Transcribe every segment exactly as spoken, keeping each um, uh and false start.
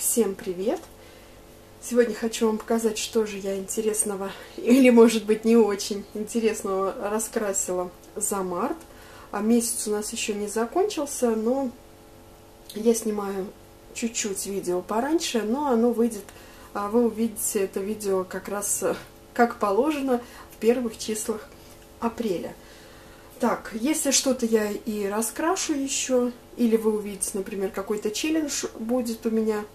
Всем привет! Сегодня хочу вам показать, что же я интересного, или может быть не очень интересного, раскрасила за март. А месяц у нас еще не закончился, но я снимаю чуть-чуть видео пораньше, но оно выйдет, а вы увидите это видео как раз как положено в первых числах апреля. Так, если что-то я и раскрашу еще, или вы увидите, например, какой-то челлендж будет у меня,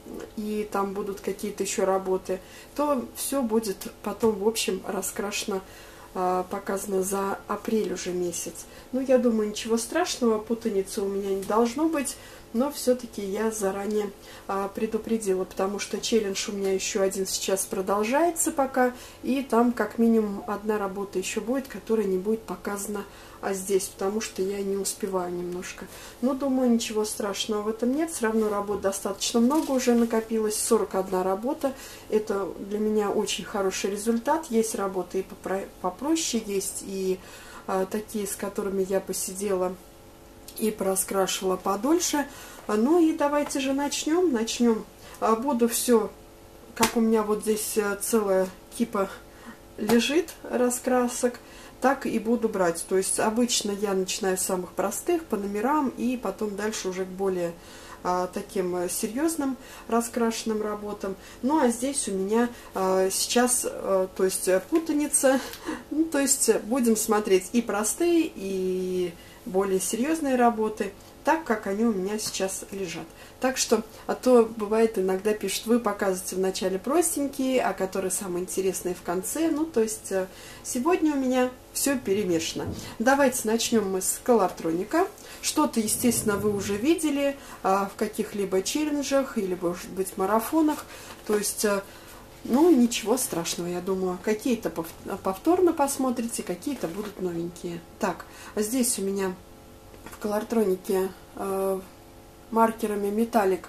и там будут какие-то еще работы, то все будет потом, в общем, раскрашено, показано за апрель уже месяц. Ну, я думаю, ничего страшного, путаницы у меня не должно быть, но все-таки я заранее предупредила, потому что челлендж у меня еще один сейчас продолжается пока, и там как минимум одна работа еще будет, которая не будет показана а здесь, потому что я не успеваю немножко. Но думаю, ничего страшного в этом нет, все равно работ достаточно много уже накопилось, сорок одна работа, это для меня очень хороший результат. Есть работы и попроще, есть и а, такие, с которыми я посидела и пораскрашивала подольше. Ну и давайте же начнем. Начнем. Буду все, как у меня вот здесь целая кипа лежит раскрасок, так и буду брать. То есть обычно я начинаю с самых простых по номерам и потом дальше уже к более а, таким серьезным раскрашенным работам. Ну а здесь у меня а, сейчас, а, то есть путаница, ну, то есть будем смотреть и простые, и более серьезные работы, так как они у меня сейчас лежат. Так что, а то бывает иногда пишут, вы показываете вначале простенькие, а которые самые интересные в конце. Ну, то есть сегодня у меня все перемешано. Давайте начнем мы с колортроника. Что-то, естественно, вы уже видели а, в каких-либо челленджах или, может быть, марафонах. То есть, ну, ничего страшного, я думаю. Какие-то повторно посмотрите, какие-то будут новенькие. Так, здесь у меня в колортронике э, маркерами металлик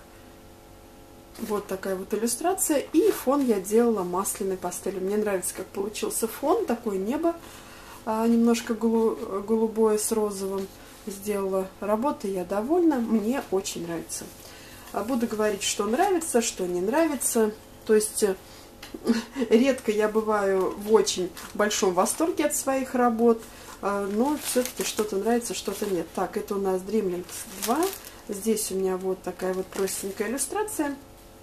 вот такая вот иллюстрация, и фон я делала масляной пастелью. Мне нравится, как получился фон, такое небо э, немножко голу голубое с розовым сделала. Работой я довольна, мне очень нравится. Буду говорить, что нравится, что не нравится. То есть э, редко я бываю в очень большом восторге от своих работ, но все-таки что-то нравится, что-то нет. Так, это у нас Dreamlink два. Здесь у меня вот такая вот простенькая иллюстрация.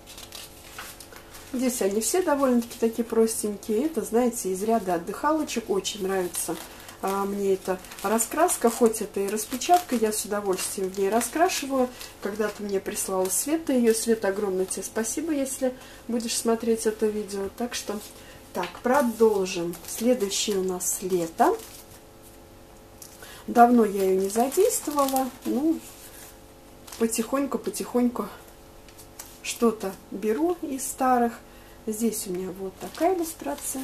Здесь они все довольно-таки такие простенькие. Это, знаете, из ряда отдыхалочек. Очень нравится а, мне эта раскраска. Хоть это и распечатка, я с удовольствием в ней раскрашиваю. Когда-то мне прислала Света ее. Света, огромное тебе спасибо, если будешь смотреть это видео. Так что, так, продолжим. Следующее у нас лето. Давно я ее не задействовала, ну, потихоньку-потихоньку что-то беру из старых. Здесь у меня вот такая иллюстрация,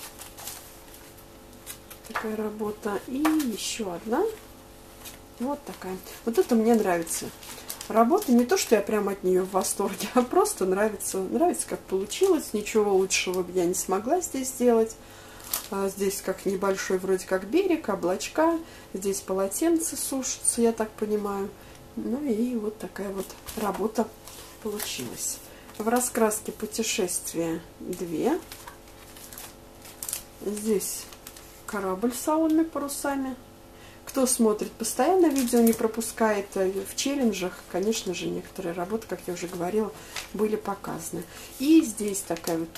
такая работа, и еще одна, вот такая. Вот это мне нравится работа, не то, что я прям от нее в восторге, а просто нравится, нравится, как получилось. Ничего лучшего я не смогла здесь сделать. Здесь как небольшой вроде как берег, облачка. Здесь полотенце сушится, я так понимаю. Ну и вот такая вот работа получилась. В раскраске путешествия две. Здесь корабль с алыми парусами. Кто смотрит постоянно видео, не пропускает, в челленджах, конечно же, некоторые работы, как я уже говорила, были показаны. И здесь такая вот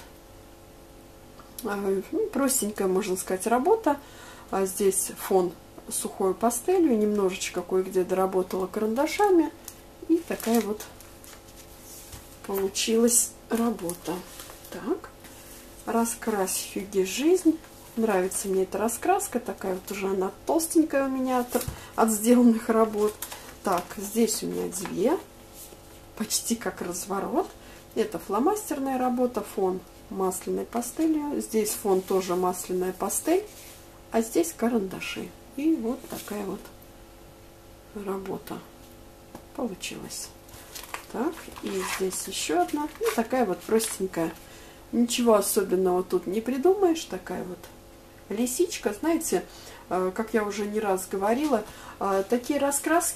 ну, простенькая, можно сказать, работа. А здесь фон сухой пастелью, немножечко кое-где доработала карандашами. И такая вот получилась работа. Так, раскрась Хюгге жизнь. Нравится мне эта раскраска, такая вот уже она толстенькая у меня от, от сделанных работ. Так, здесь у меня две, почти как разворот. Это фломастерная работа, фон масляной пастелью. Здесь фон тоже масляная пастель, а здесь карандаши. И вот такая вот работа получилась. Так, и здесь еще одна. Ну, такая вот простенькая. Ничего особенного тут не придумаешь. Такая вот лисичка. Знаете, как я уже не раз говорила, такие раскраски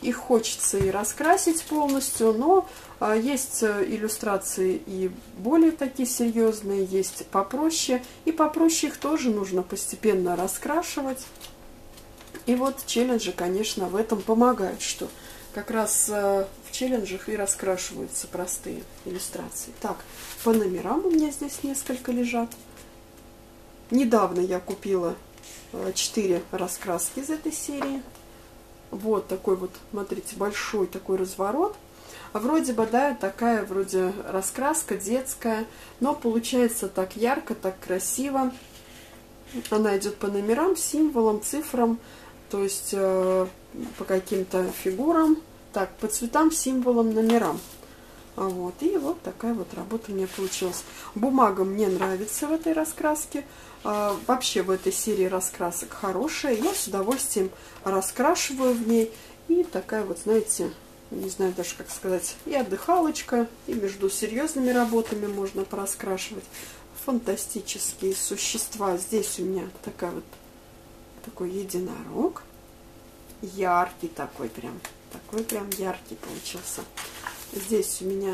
их хочется и раскрасить полностью, но а, есть иллюстрации и более такие серьезные, есть попроще. И попроще их тоже нужно постепенно раскрашивать. И вот челленджи, конечно, в этом помогают, что как раз а, в челленджах и раскрашиваются простые иллюстрации. Так, по номерам у меня здесь несколько лежат. Недавно я купила четыре раскраски из этой серии. Вот такой вот, смотрите, большой такой разворот. А вроде бы, да, такая вроде раскраска детская, но получается так ярко, так красиво. Она идет по номерам, символам, цифрам, то есть э, по каким-то фигурам. Так, по цветам, символам, номерам. Вот, и вот такая вот работа у меня получилась. Бумага мне нравится в этой раскраске. А, вообще в этой серии раскрасок хорошая. Я с удовольствием раскрашиваю в ней. И такая вот, знаете, не знаю даже как сказать, и отдыхалочка, и между серьезными работами можно пораскрашивать. Фантастические существа. Здесь у меня такая вот, такой единорог. Яркий такой прям. Такой прям яркий получился. Здесь у меня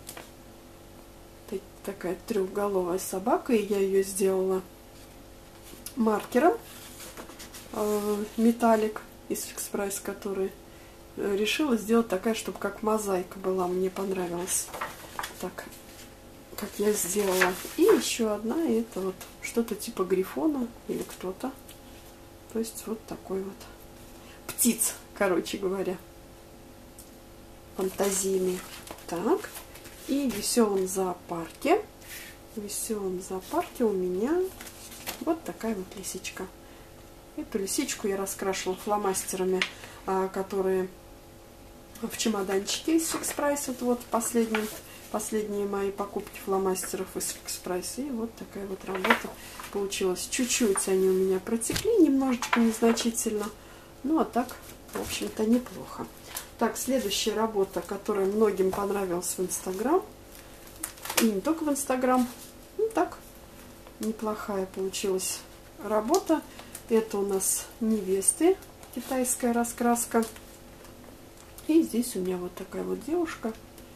такая трехголовая собака, и я ее сделала маркером э, металлик из Fix Price, который э, решила сделать такая, чтобы как мозаика была. Мне понравилось. Так, как я сделала. И еще одна, это вот что-то типа грифона или кто-то. То есть вот такой вот птиц, короче говоря. Фантазийный. Так. И в веселом зоопарке. В веселом зоопарке у меня вот такая вот лисичка. Эту лисичку я раскрашивала фломастерами, которые в чемоданчике из Fix Price. Вот, вот последние, последние мои покупки фломастеров из Fix Price. И вот такая вот работа получилась. Чуть-чуть они у меня протекли, немножечко незначительно. Ну а так, в общем-то, неплохо. Так, следующая работа, которая многим понравилась в Инстаграм. И не только в Инстаграм. Ну так, неплохая получилась работа. Это у нас невесты, китайская раскраска. И здесь у меня вот такая вот девушка.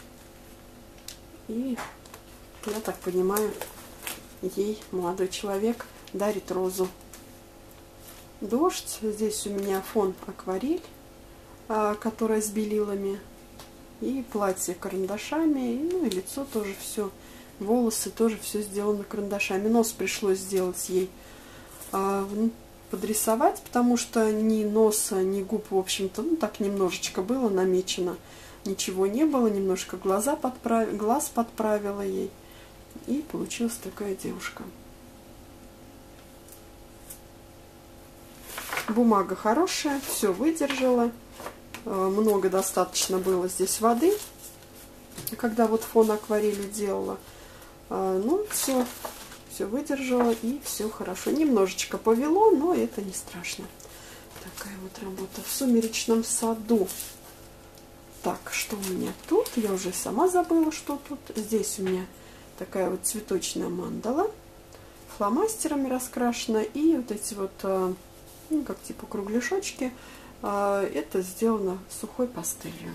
И, я так понимаю, ей молодой человек дарит розу. Дождь. Здесь у меня фон акварель, которая с белилами, и платье карандашами, и, ну и лицо тоже все, волосы тоже все сделано карандашами. Нос пришлось сделать ей а, подрисовать, потому что ни носа, ни губ, в общем-то, ну так немножечко было намечено, ничего не было, немножко глаза подправ... глаз подправила ей, и получилась такая девушка. Бумага хорошая, все выдержала. Много достаточно было здесь воды, когда вот фон акварели делала. Ну, все, все выдержала и все хорошо. Немножечко повело, но это не страшно. Такая вот работа в сумеречном саду. Так, что у меня тут? Я уже сама забыла, что тут. Здесь у меня такая вот цветочная мандала, фломастерами раскрашена, и вот эти вот, ну, как типа кругляшочки. Это сделано сухой пастелью.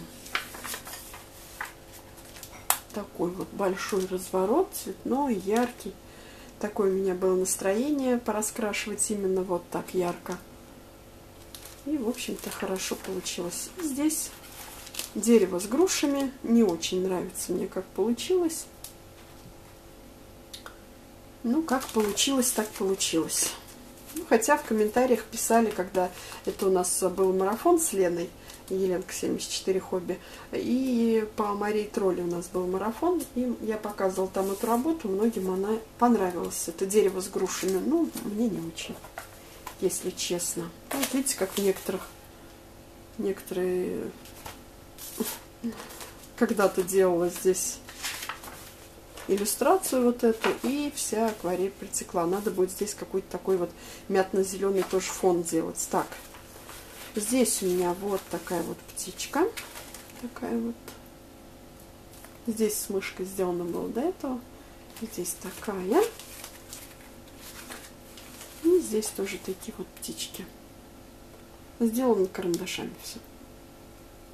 Такой вот большой разворот, цветной, яркий. Такое у меня было настроение пораскрашивать именно вот так ярко. И, в общем-то, хорошо получилось. Здесь дерево с грушами. Не очень нравится мне, как получилось. Ну, как получилось, так получилось. Ну, хотя в комментариях писали, когда это у нас был марафон с Леной, Еленка семьдесят четыре хобби, и по Марии Тролли у нас был марафон, и я показывала там эту работу, многим она понравилась. Это дерево с грушами, ну, мне не очень, если честно. Вот видите, как в некоторых, некоторые, когда-то делала здесь иллюстрацию вот эту, и вся акварель притекла. Надо будет здесь какой-то такой вот мятно-зеленый тоже фон делать. Так, здесь у меня вот такая вот птичка. Такая вот. Здесь с мышкой сделано было до этого. Здесь такая. И здесь тоже такие вот птички. Сделано карандашами все.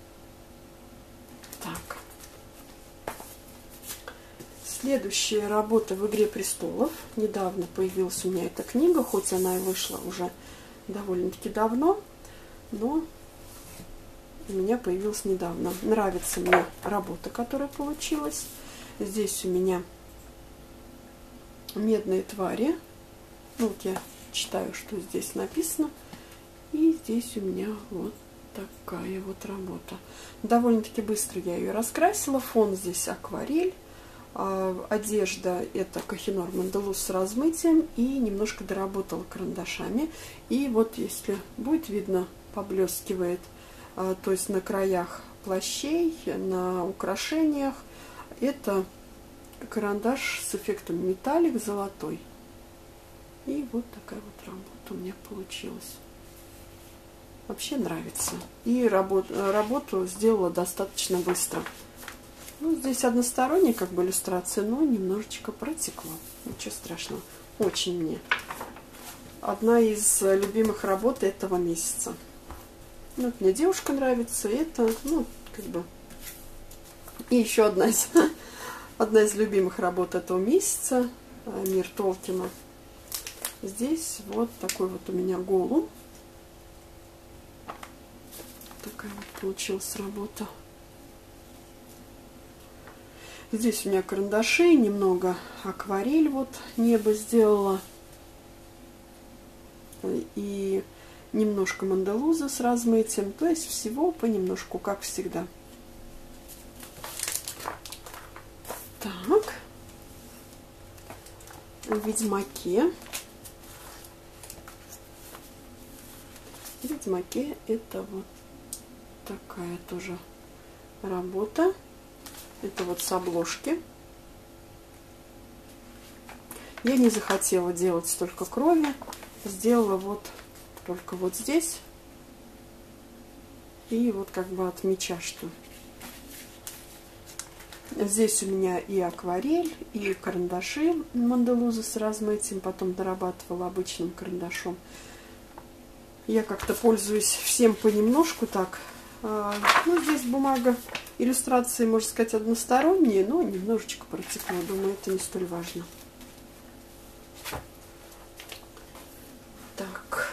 Следующая работа в «Игре престолов». Недавно появилась у меня эта книга, хоть она и вышла уже довольно-таки давно, но у меня появилась недавно. Нравится мне работа, которая получилась. Здесь у меня медные твари. Ну, вот я читаю, что здесь написано. И здесь у меня вот такая вот работа. Довольно-таки быстро я ее раскрасила. Фон здесь акварель. Одежда это Kohinoor Mandeluz с размытием, и немножко доработала карандашами. И вот если будет видно, поблескивает, то есть на краях плащей, на украшениях, это карандаш с эффектом металлик золотой. И вот такая вот работа у меня получилась. Вообще нравится. И работу, работу сделала достаточно быстро. Ну, здесь односторонняя как бы иллюстрация, но немножечко протекла. Ничего страшного. Очень мне. Одна из любимых работ этого месяца. Ну, мне девушка нравится. Это, ну, как бы... И еще одна из, одна из любимых работ этого месяца. Мир Толкина. Здесь вот такой вот у меня голубь. Такая вот получилась работа. Здесь у меня карандаши, немного акварель, вот небо сделала. И немножко Манделуза с размытием. То есть всего понемножку, как всегда. Так. В Ведьмаке. В Ведьмаке это вот такая тоже работа. Это вот с обложки. Я не захотела делать столько крови. Сделала вот только вот здесь. И вот как бы от меча, что. Здесь у меня и акварель, и карандаши Манделуза с размытием. Потом дорабатывала обычным карандашом. Я как-то пользуюсь всем понемножку так. Ну, здесь бумага, иллюстрации, можно сказать, односторонние, но немножечко протекло. Думаю, это не столь важно. Так.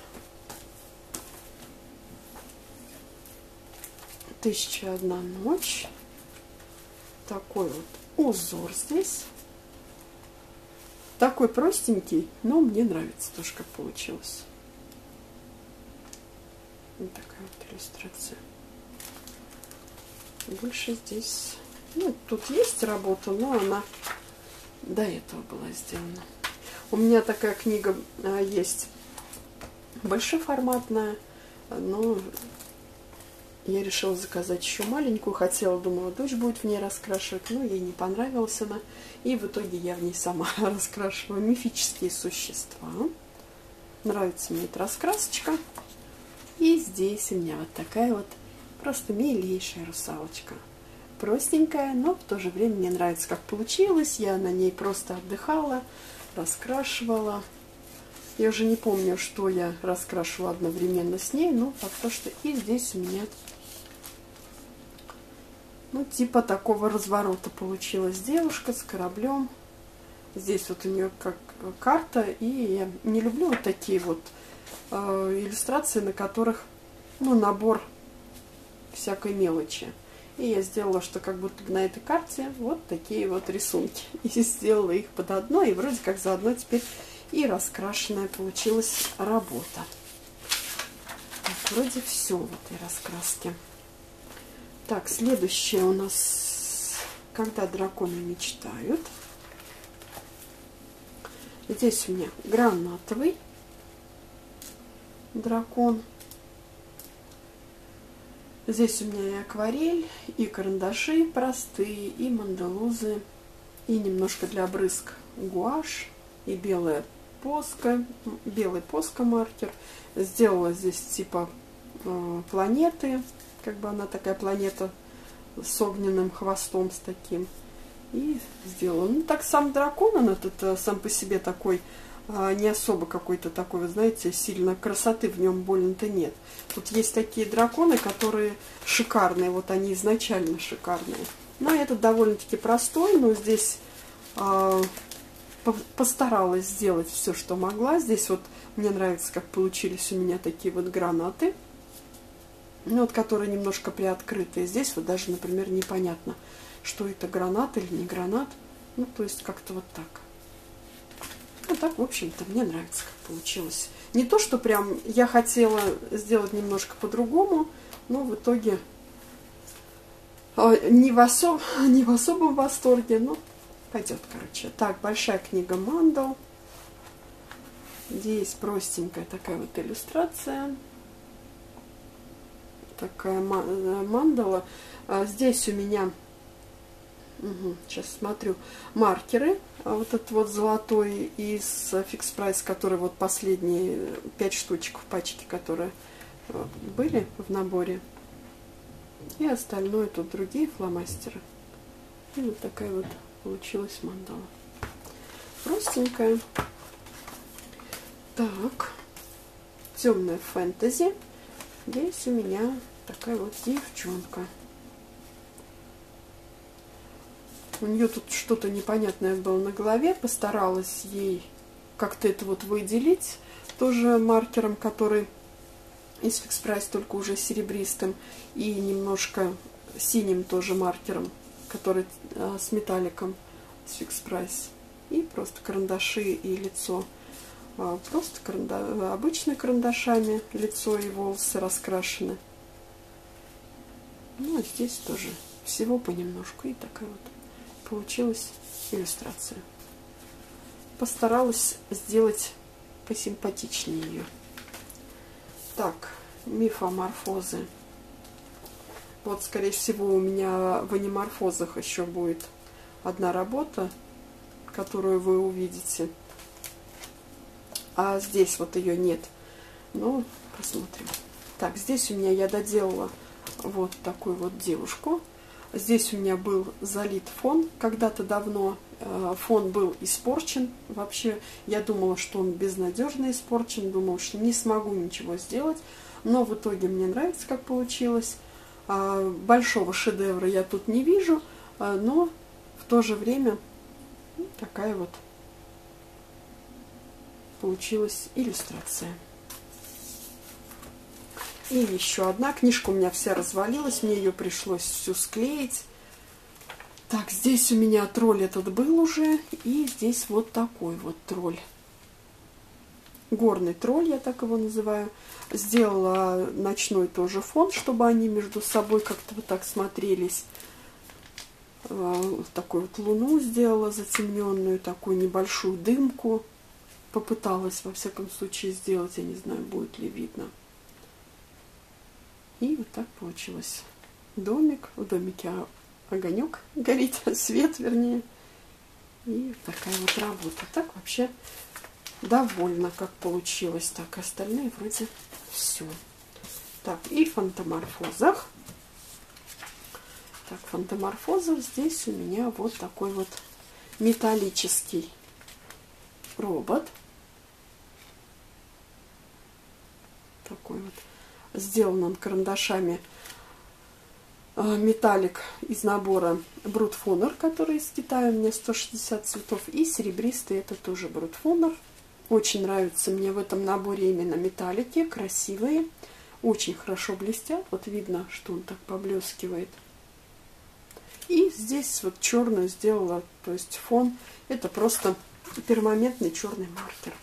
Тысяча и одна ночь. Такой вот узор здесь. Такой простенький, но мне нравится тоже, как получилось. Вот такая вот иллюстрация. Больше здесь... Ну, тут есть работа, но она до этого была сделана. У меня такая книга а, есть большеформатная, но я решила заказать еще маленькую. Хотела, думала, дочь будет в ней раскрашивать, но ей не понравилась она. И в итоге я в ней сама раскрашиваю мифические существа. Нравится мне эта раскрасочка. И здесь у меня вот такая вот просто милейшая русалочка. Простенькая, но в то же время мне нравится, как получилось. Я на ней просто отдыхала, раскрашивала. Я уже не помню, что я раскрашивала одновременно с ней, но факт то, что и здесь у меня ну типа такого разворота получилась девушка с кораблем. Здесь вот у нее как карта, и я не люблю вот такие вот иллюстрации, на которых ну, набор всякой мелочи. И я сделала, что как будто на этой карте вот такие вот рисунки. И сделала их под одно, и вроде как заодно теперь и раскрашенная получилась работа. Так, вроде все в этой раскраске. Так, следующее у нас «Когда драконы мечтают». Здесь у меня гранатовый дракон. Здесь у меня и акварель, и карандаши простые, и манделузы, и немножко для брызг гуашь, и белая поска, белый поска-маркер. Сделала здесь типа э, планеты, как бы она такая планета с огненным хвостом, с таким. И сделала. Ну, так сам дракон, он этот сам по себе такой, не особо какой-то такой, вы знаете, сильно красоты в нем больно-то нет. Тут есть такие драконы, которые шикарные, вот они изначально шикарные. Но этот довольно-таки простой, но здесь Постаралась сделать все, что могла. Здесь вот мне нравится, как получились у меня такие вот гранаты, ну, вот, которые немножко приоткрытые. Здесь вот даже, например, непонятно, что это, гранат или не гранат. Ну, то есть как-то вот так. Ну, так, в общем-то, мне нравится, как получилось. Не то, что прям я хотела сделать немножко по-другому, но в итоге не в, особ... не в особом восторге, но пойдет, короче. Так, большая книга мандал. Здесь простенькая такая вот иллюстрация. Такая мандала. Здесь у меня, угу, сейчас смотрю, маркеры. Вот этот вот золотой из Fix Price, который вот последние пять штучек в пачке, которые были в наборе. И остальное тут другие фломастеры. И вот такая вот получилась мандала. Простенькая. Так. Темная фэнтези. Здесь у меня такая вот девчонка. У нее тут что-то непонятное было на голове. Постаралась ей как-то это вот выделить. Тоже маркером, который из Fix Price, только уже серебристым. И немножко синим тоже маркером, который а, с металликом с Fix Price. И просто карандаши и лицо. А, просто каранда... обычными карандашами лицо и волосы раскрашены. Ну, а здесь тоже всего понемножку. И такая вот получилась иллюстрация. Постаралась сделать посимпатичнее ее. Так, мифоморфозы. Вот, скорее всего, у меня в аниморфозах еще будет одна работа, которую вы увидите. А здесь вот ее нет. Ну, посмотрим. Так, здесь у меня я доделала вот такую вот девушку. Здесь у меня был залит фон когда-то давно. Фон был испорчен. Вообще, я думала, что он безнадежно испорчен. Думала, что не смогу ничего сделать. Но в итоге мне нравится, как получилось. Большого шедевра я тут не вижу. Но в то же время такая вот получилась иллюстрация. И еще одна книжка у меня вся развалилась. Мне ее пришлось всю склеить. Так, здесь у меня тролль этот был уже. И здесь вот такой вот тролль. Горный тролль, я так его называю. Сделала ночной тоже фон, чтобы они между собой как-то вот так смотрелись. Такую вот луну сделала затемненную, такую небольшую дымку. Попыталась, во всяком случае, сделать. Я не знаю, будет ли видно. И вот так получилось. Домик. В домике огонек горит, свет, вернее. И такая вот работа. Так вообще довольна, как получилось. Так, остальные вроде все. Так, и в фантоморфозах. Так, фантоморфозов здесь у меня вот такой вот металлический робот. Такой вот. Сделан он карандашами металлик из набора Брутфонер, который из Китая, у меня сто шестьдесят цветов, и серебристый, это тоже Брутфонер. Очень нравится мне в этом наборе именно металлики, красивые, очень хорошо блестят, вот видно, что он так поблескивает. И здесь вот черную сделала, то есть фон, это просто перманентный черный маркер.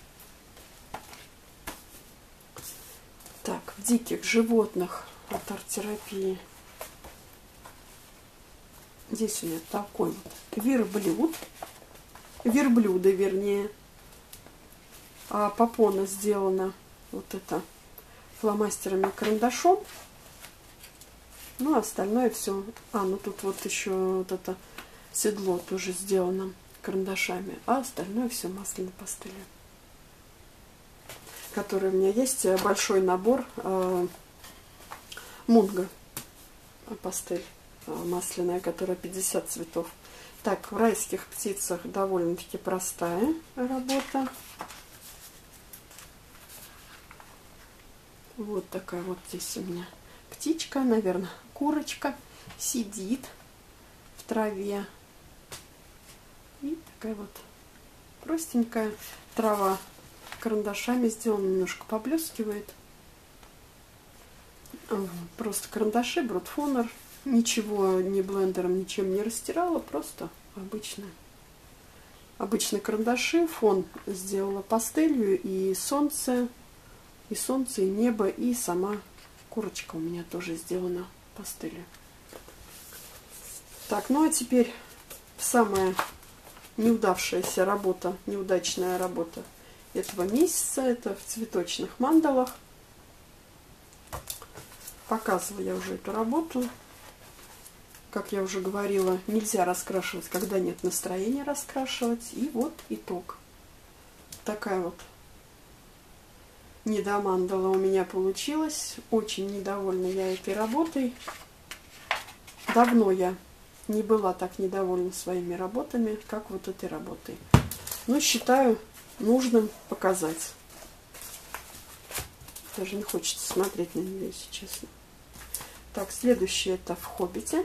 Так, в диких животных от арт-терапии. Здесь у меня такой вот верблюд. Верблюды, вернее. А попона сделана вот это фломастером и карандашом. Ну, остальное все. А, ну тут вот еще вот это седло тоже сделано карандашами. А остальное все масляной пастелью. Который у меня есть, большой набор э, Мунго пастель э, масляная, которая пятьдесят цветов. Так, в райских птицах довольно-таки простая работа. Вот такая вот здесь у меня птичка, наверное, курочка, сидит в траве. И такая вот простенькая трава карандашами сделана, немножко поблескивает. Просто карандаши, бродфонер. Ничего ни блендером, ничем не растирала, просто обычные. Обычные карандаши. Фон сделала пастелью, и солнце, и солнце, и небо, и сама курочка у меня тоже сделана пастелью. Так, ну а теперь самая неудавшаяся работа, неудачная работа этого месяца. Это в цветочных мандалах. Показывала я уже эту работу. Как я уже говорила, нельзя раскрашивать, когда нет настроения раскрашивать. И вот итог. Такая вот недомандала у меня получилась. Очень недовольна я этой работой. Давно я не была так недовольна своими работами, как вот этой работой. Но считаю нужным показать. Даже не хочется смотреть на нее, если честно. Так, следующее это в «Хоббите».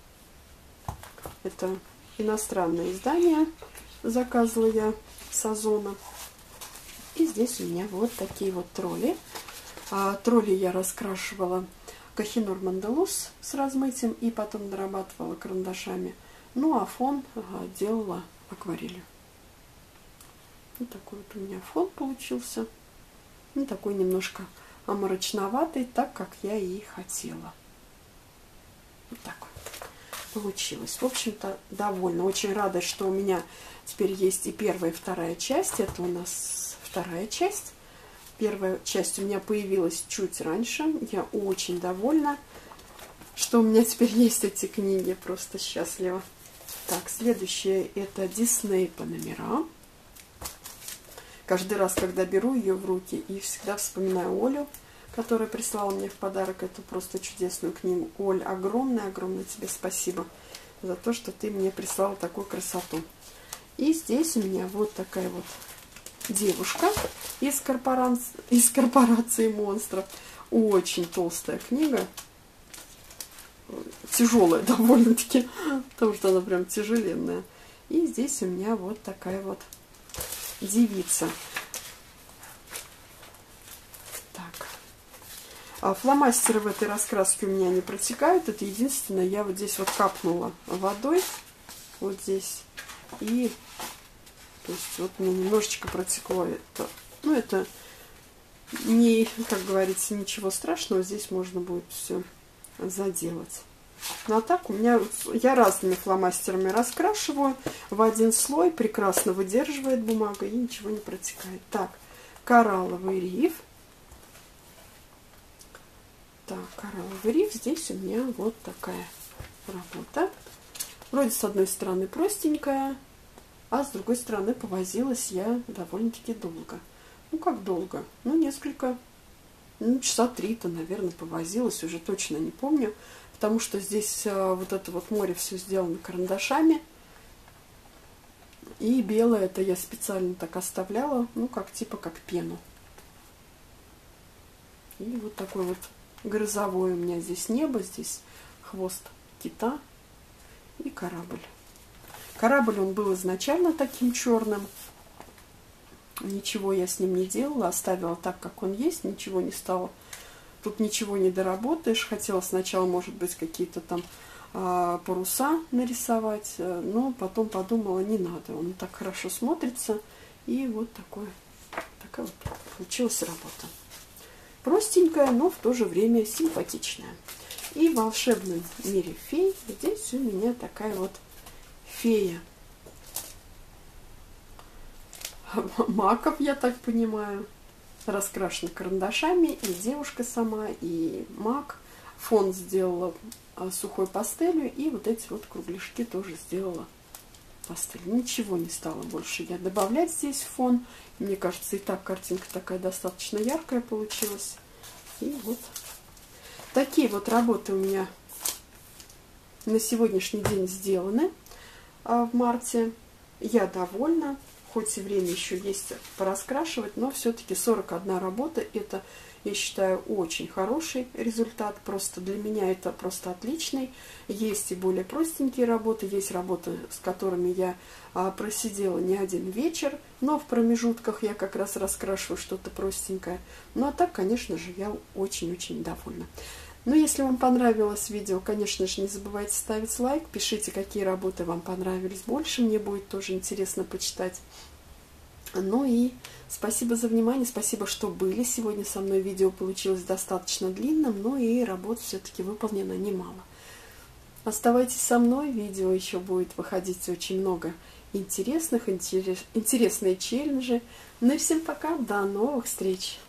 Это иностранное издание. Заказывала я с Озона. И здесь у меня вот такие вот тролли. А, тролли я раскрашивала Кохинур Мандалус с размытием и потом дорабатывала карандашами. Ну а фон ага, делала акварелью. Вот такой вот у меня фон получился. Ну, такой немножко мрачноватый, так как я и хотела. Вот так вот получилось. В общем-то, довольна. Очень рада, что у меня теперь есть и первая, и вторая часть. Это у нас вторая часть. Первая часть у меня появилась чуть раньше. Я очень довольна, что у меня теперь есть эти книги. Просто счастлива. Так, следующее это Дисней по номерам. Каждый раз, когда беру ее в руки, и всегда вспоминаю Олю, которая прислала мне в подарок эту просто чудесную книгу. Оль, огромное-огромное тебе спасибо за то, что ты мне прислала такую красоту. И здесь у меня вот такая вот девушка из корпорации, из корпорации монстров. Очень толстая книга. Тяжелая довольно-таки, потому что она прям тяжеленная. И здесь у меня вот такая вот девица. Так. А фломастеры в этой раскраске у меня не протекают. Это единственное, я вот здесь вот капнула водой. Вот здесь. И то есть вот мне немножечко протекло это. Ну, это не, как говорится, ничего страшного. Здесь можно будет все заделать. Ну, а так у меня, я разными фломастерами раскрашиваю в один слой, прекрасно выдерживает бумага и ничего не протекает. Так, коралловый риф. Так, коралловый риф, здесь у меня вот такая работа. Вроде с одной стороны простенькая, а с другой стороны повозилась я довольно-таки долго. Ну, как долго? Ну, несколько, ну, часа три-то, наверное, повозилась, уже точно не помню. Потому что здесь а, вот это вот море все сделано карандашами. И белое это я специально так оставляла, ну, как типа как пену. И вот такой вот грозовой у меня здесь небо, здесь хвост кита и корабль. Корабль он был изначально таким черным. Ничего я с ним не делала, оставила так, как он есть, ничего не стала. Тут ничего не доработаешь. Хотела сначала, может быть, какие-то там а, паруса нарисовать, но потом подумала, не надо. Он так хорошо смотрится. И вот такой, такая вот получилась работа. Простенькая, но в то же время симпатичная. И в волшебном мире фей здесь у меня такая вот фея. Маков, я так понимаю. Раскрашена карандашами, и девушка сама, и мак. Фон сделала сухой пастелью, и вот эти вот кругляшки тоже сделала пастелью. Ничего не стало больше я добавлять здесь фон. Мне кажется, и так картинка такая достаточно яркая получилась. И вот такие вот работы у меня на сегодняшний день сделаны в марте. Я довольна. Хоть и время еще есть пораскрашивать, но все-таки сорок одна работа. Это я считаю, очень хороший результат. Просто для меня это просто отличный. Есть и более простенькие работы, есть работы, с которыми я а, просидела не один вечер, но в промежутках я как раз раскрашиваю что-то простенькое. Ну а так, конечно же, я очень-очень довольна. Но если вам понравилось видео, конечно же, не забывайте ставить лайк, пишите, какие работы вам понравились больше, мне будет тоже интересно почитать. Ну и спасибо за внимание, спасибо, что были сегодня со мной. Видео получилось достаточно длинным, но и работ все-таки выполнено немало. Оставайтесь со мной, видео еще будет выходить очень много интересных, интерес, интересные челленджи. Ну и всем пока, до новых встреч!